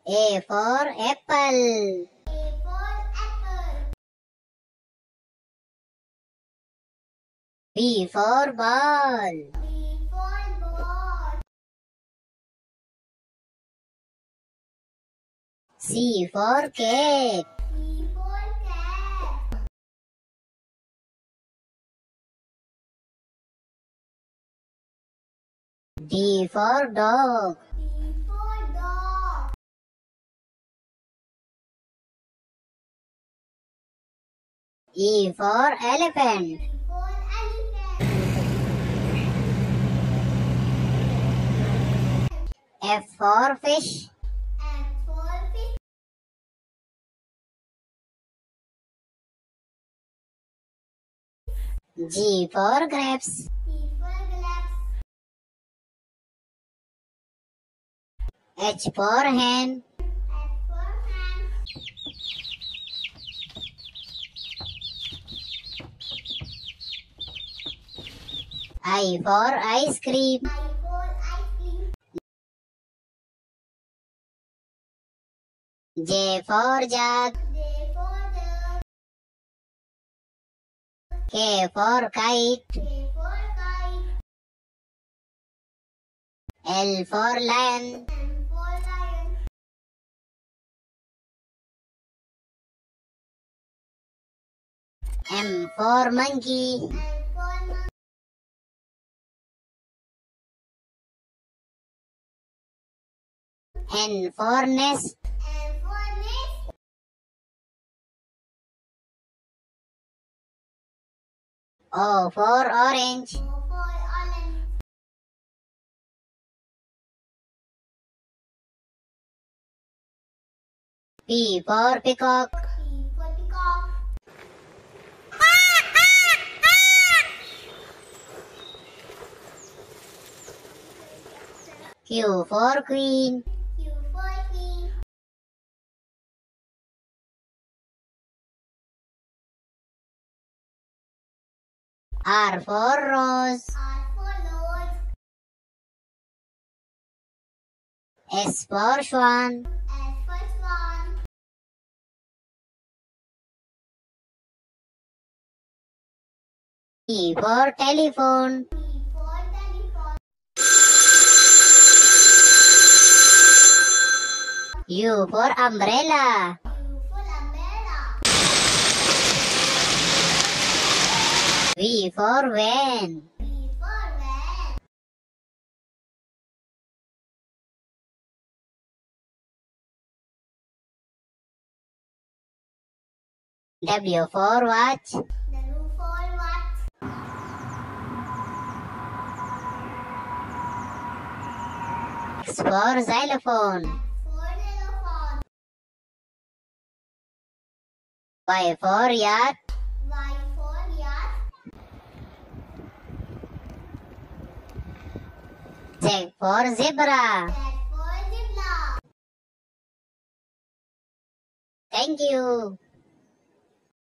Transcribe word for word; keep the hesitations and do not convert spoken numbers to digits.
A for apple. A for apple. B for ball. B for ball. C for cake. C for cat. D for dog. D for dog. E for elephant. E for elephant. F for fish. F for fish. G for grapes. G for grapes. H for hen. H for hen. I for ice cream. I for ice cream. J for jug. J for jug. K for kite. K for kite. L for lion. M for lion. M for monkey. M for monkey. N for nest. N for nest. O for orange. O for orange. P for peacock. P for peacock. Q for queen. Q for queen. R for rose. R for rose. S for swan. S for swan. T for telephone. T for telephone. U for umbrella. U for umbrella. V for van. V for van. W for watch. W for watch. X for xylophone. X for xylophone. Y for yacht. Y for yacht. Z for zebra. Z for zebra. Thank you.